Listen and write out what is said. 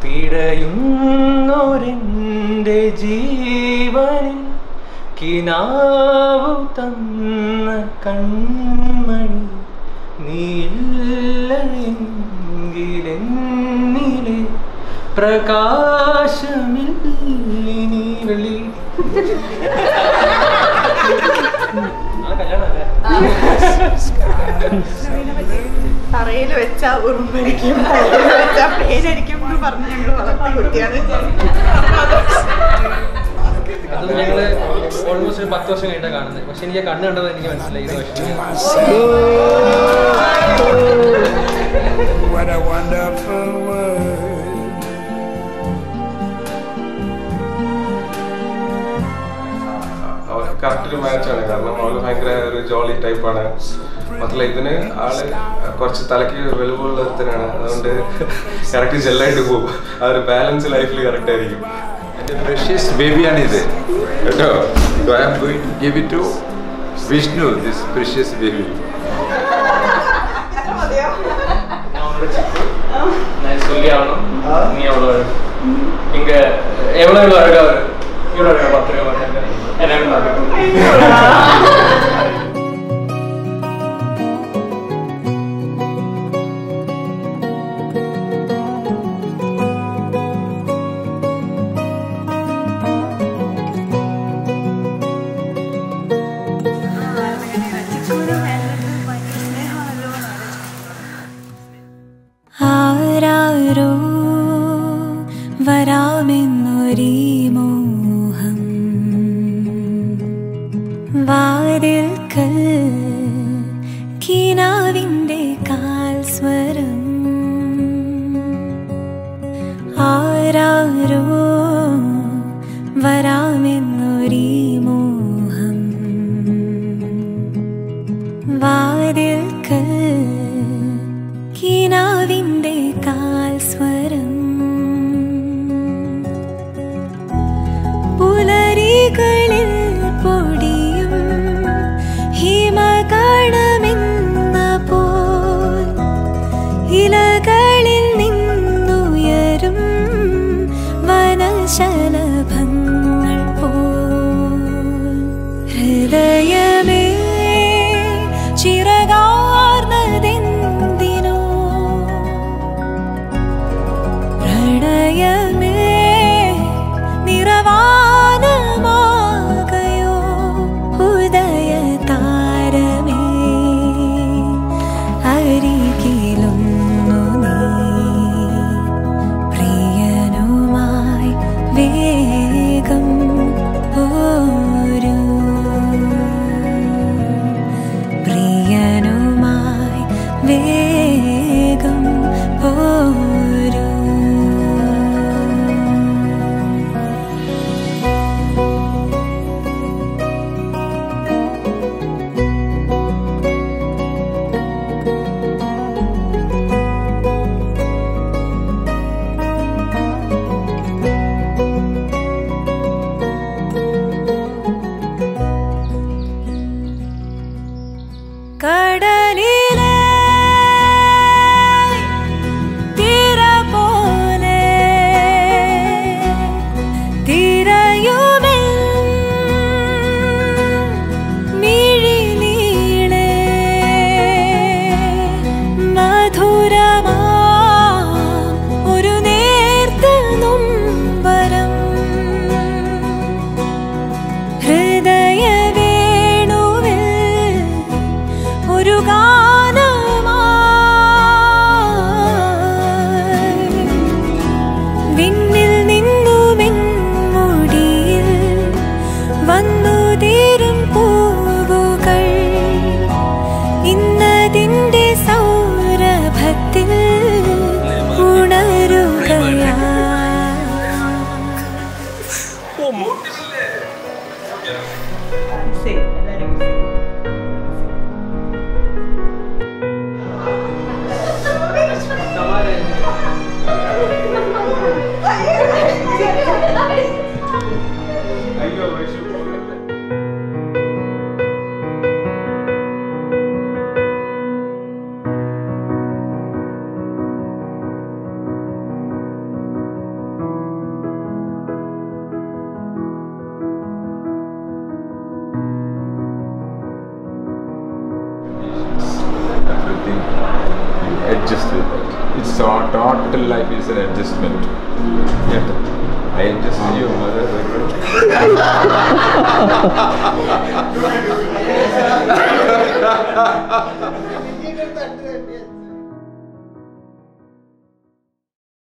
പിടയുന്നൊരെൻ്റെ ജീവനിൽ കിനാവു തന്ന കൺമണി നീയില്ലെങ്കിലെന്നിലെ പ്രകാശമില്ലിനി വെളി. തറയിൽ വെച്ചാ ഉറുമ്പരിക്കും വെച്ചാ പേനരിക്കും എന്ന് പറഞ്ഞ് ഞങ്ങൾ വളർത്തിയ കുട്ടിയാണ്. അത് ഞങ്ങള് ഓൾമോസ്റ്റ് 10 വർഷം കഴിഞ്ഞാണ് കാണുന്നത്. പക്ഷെ എനിക്ക് കണ്ണ് കണ്ടത് എനിക്ക് മനസ്സിലായി. കറക്റ്റ് മാച്ചാണ്. കാരണം അവള് ഭയങ്കര ഒരു ജോളി ടൈപ്പാണ്. മാത്രമല്ല ഇതിന് ആള് കുറച്ച് തലയ്ക്ക് വെളിവുള്ള ഒരുത്തനാണ്. അതുകൊണ്ട് കറക്റ്റ് ജെല്ലായിട്ട് പോകും. ആ ഒരു ബാലൻസ് ലൈഫിൽ കറക്റ്റ് ആയിരിക്കും. എൻ്റെ പ്രഷ്യസ് ബേബിയാണിത് കേട്ടോ. So I am going to give it to Vishnu, this precious baby. சொல்லி ஆகணும். நீ எவ்வளோ இங்கே எவ்வளோ அழகா இவ்வளோ அழகா பார்த்துருக்க என்ன ആരാരോ വരാമെന്നൊരീ മോഹം വാതിൽക്കൽ കിനാവിൻ്റെ കാൽ സ്വരം ആരാരോ വരാമെന്നൊരീ മോഹം വാതിൽക്കൽ കിനാവിൻ്റെ കാൽ സ്വരം പുലരികളിൽ പൊടിയും ഹിമകണമെന്ന പോൽ ഇലകളിൽ നിന്നുയരും വനശലഭങ്ങൾ പോൽ ഹൃദയമേ ചിറകാർന്നതെന്തിനോ adjust with it. It's all, total life is an adjustment. Yeah. I adjust you, mother.